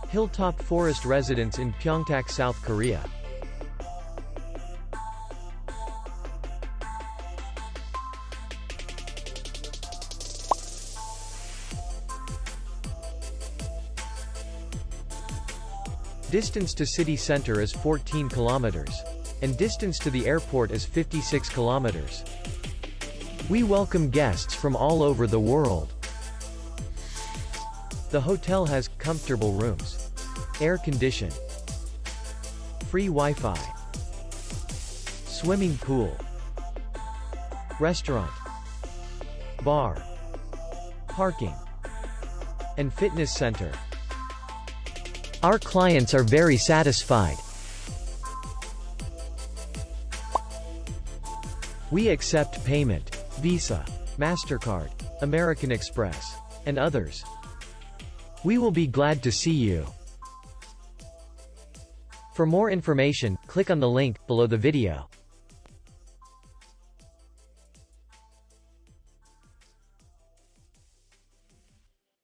Hilltop Forest Residence in Pyeongtaek, South Korea. Distance to city center is 14 kilometers. And distance to the airport is 56 kilometers. We welcome guests from all over the world. The hotel has comfortable rooms, air condition, free Wi-Fi, swimming pool, restaurant, bar, parking, and fitness center. Our clients are very satisfied. We accept payment, Visa, MasterCard, American Express, and others. We will be glad to see you. For more information, click on the link below the video.